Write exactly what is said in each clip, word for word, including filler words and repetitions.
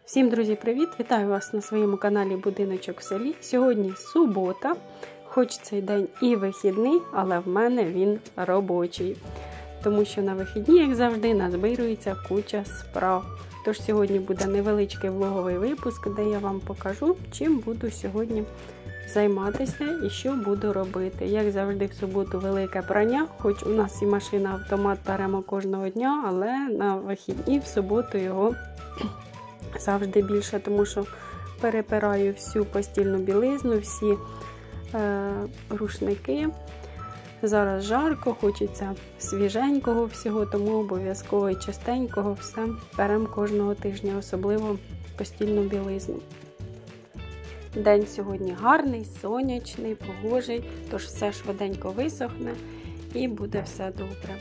Всім, друзі, привіт! Вітаю вас на своєму каналі Будиночок в селі. Сьогодні субота, хоч цей день і вихідний, але в мене він робочий. Тому що на вихідні, як завжди, назбирується куча справ. Тож сьогодні буде невеличкий влоговий випуск, де я вам покажу, чим буду сьогодні займатися і що буду робити. Як завжди, в суботу велике прання, хоч у нас і машина-автомат беремо кожного дня, але на вихідні в суботу його завжди більше, тому що перепираю всю постільну білизну, всі е, рушники. Зараз жарко, хочеться свіженького всього, тому обов'язково і чистенького все беремо кожного тижня, особливо постільну білизну. День сьогодні гарний, сонячний, погожий, тож все швиденько висохне і буде все добре.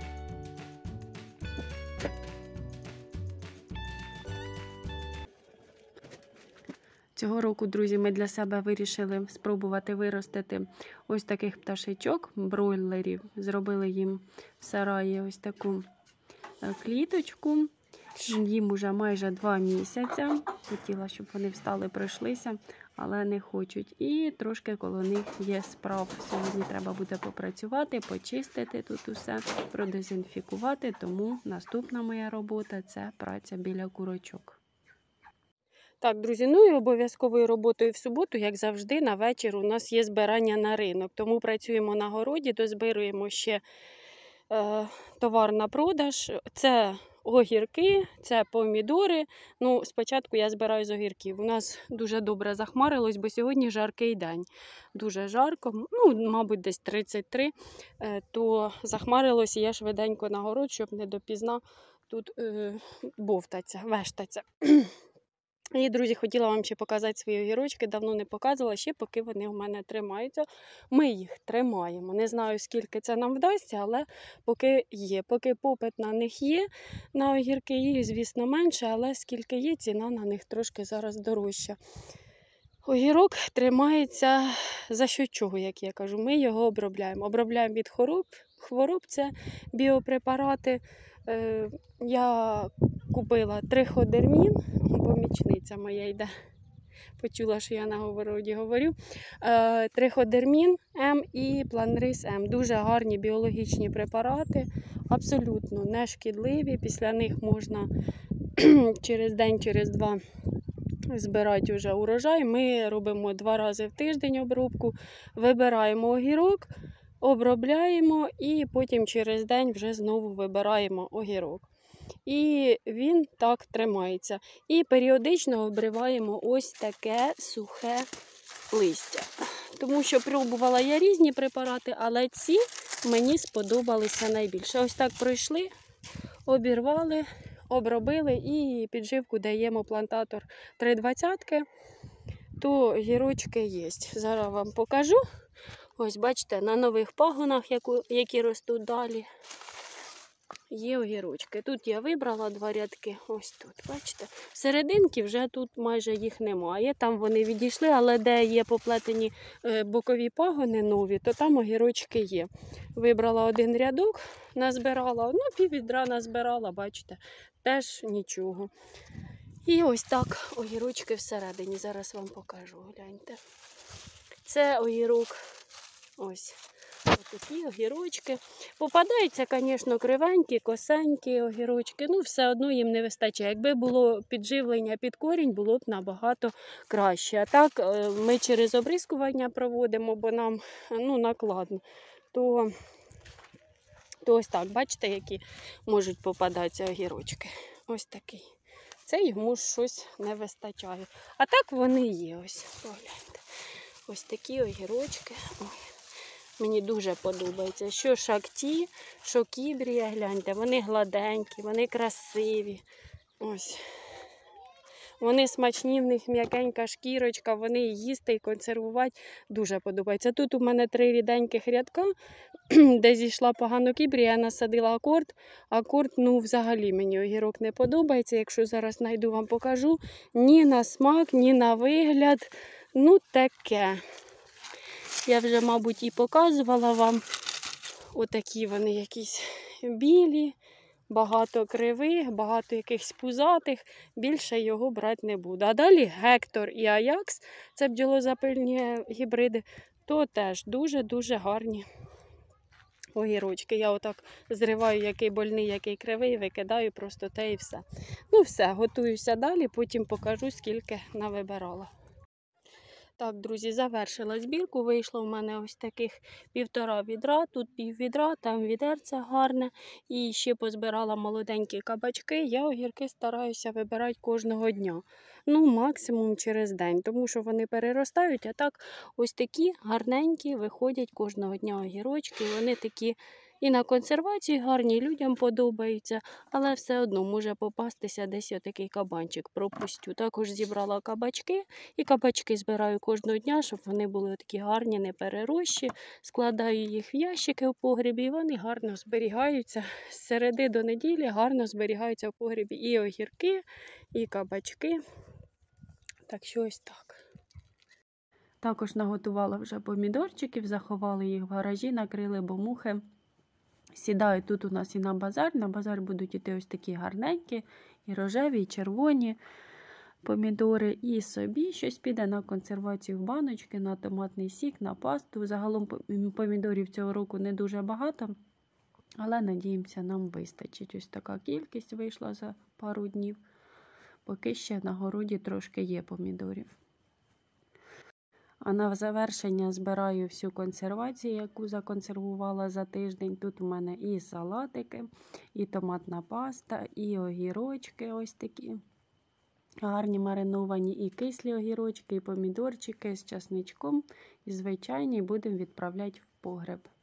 Цього року, друзі, ми для себе вирішили спробувати виростити ось таких пташечок, бройлерів. Зробили їм в сараї ось таку кліточку. Їм уже майже два місяці. Хотіла, щоб вони встали, пройшлися, але не хочуть. І трошки коло них є справ. Сьогодні треба буде попрацювати, почистити тут усе, продезінфікувати. Тому наступна моя робота – це праця біля курочок. Так, друзі, ну і обов'язковою роботою в суботу, як завжди, на вечір у нас є збирання на ринок. Тому працюємо на городі, дозбируємо ще е, товар на продаж. Це огірки, це помідори. Ну, спочатку я збираю з огірків. У нас дуже добре захмарилось, бо сьогодні жаркий день. Дуже жарко, ну, мабуть, десь тридцять три. Е, то захмарилось, і я швиденько на город, щоб не допізна тут е, бовтаться, вештаться. І, друзі, хотіла вам ще показати свої огірочки, давно не показувала, ще поки вони в мене тримаються. Ми їх тримаємо. Не знаю, скільки це нам вдасться, але поки є. Поки попит на них є, на огірки їх, звісно, менше, але скільки є, ціна на них трошки зараз дорожча. Огірок тримається за що чого, як я кажу. Ми його обробляємо. Обробляємо від хвороб, хвороб це біопрепарати. Е, я купила триходермін. Помічниця моя йде, почула, що я на городі говорю. Е, триходермін М і Планрис М. Дуже гарні біологічні препарати, абсолютно не шкідливі. Після них можна через день, через два збирати вже урожай. Ми робимо два рази в тиждень обробку, вибираємо огірок, обробляємо і потім через день вже знову вибираємо огірок. І він так тримається. І періодично обриваємо ось таке сухе листя. Тому що пробувала я різні препарати, але ці мені сподобалися найбільше. Ось так пройшли, обірвали, обробили і підживку даємо плантатор три двадцятки, то гірочки є. Зараз вам покажу. Ось бачите, на нових пагонах, які ростуть далі. Є огірочки. Тут я вибрала два рядки, ось тут, бачите. Серединки вже тут майже їх немає, там вони відійшли, але де є поплетені бокові пагони нові, то там огірочки є. Вибрала один рядок, назбирала, ну пів відра назбирала, бачите, теж нічого. І ось так огірочки всередині, зараз вам покажу, гляньте. Це огірок, ось. Ось такі огірочки. Попадаються, звісно, кривенькі, косенькі огірочки. Ну, все одно їм не вистачає. Якби було підживлення під корінь, було б набагато краще. А так ми через обрискування проводимо, бо нам ну, накладно. То, то ось так, бачите, які можуть попадатися огірочки. Ось такий. Це йому щось не вистачає. А так вони є. Ось, погляньте. Ось такі огірочки. Ой. Мені дуже подобається. Що шакті, що кібрія, гляньте, вони гладенькі, вони красиві. Ось. Вони смачні, в них м'якенька шкірочка, вони їсти і консервувати дуже подобається. Тут у мене три ріденьких рядка, де зійшла погано кібрія, я насадила акорд. Акорд, ну, взагалі мені огірок не подобається. Якщо зараз знайду, вам покажу. Ні на смак, ні на вигляд. Ну, таке. Я вже, мабуть, і показувала вам. Отакі вони якісь білі, багато кривих, багато якихось пузатих, більше його брати не буду. А далі Гектор і Аякс, це бджолозапильні гібриди, то теж дуже-дуже гарні огірочки. Я отак зриваю, який больний, який кривий, викидаю просто те і все. Ну все, готуюся далі, потім покажу, скільки навибирала. Так, друзі, завершила збірку. Вийшло в мене ось таких півтора відра, тут пів відра, там відерце гарне. І ще позбирала молоденькі кабачки. Я огірки стараюся вибирати кожного дня. Ну, максимум через день, тому що вони переростають, а так ось такі гарненькі виходять кожного дня огірочки. Вони такі і на консервацію гарні, людям подобаються, але все одно може попастися десь отакий кабанчик, пропустю. Також зібрала кабачки, і кабачки збираю кожного дня, щоб вони були такі гарні, не перерощі. Складаю їх в ящики в погрібі, і вони гарно зберігаються. З середи до неділі гарно зберігаються в погрібі і огірки, і кабачки. Так що ось так. Також наготувала вже помідорчиків, заховали їх в гаражі, накрили, бо мухи сідають тут у нас і на базар. На базар будуть іти ось такі гарненькі, і рожеві, і червоні помідори. І собі щось піде на консервацію в баночки, на томатний сік, на пасту. Загалом помідорів цього року не дуже багато, але, надіємося, нам вистачить. Ось така кількість вийшла за пару днів. Поки ще на городі трошки є помідорів. А на завершення збираю всю консервацію, яку законсервувала за тиждень. Тут у мене і салатики, і томатна паста, і огірочки ось такі гарні мариновані, і кислі огірочки, і помідорчики з часничком, і звичайні будемо відправляти в погреб.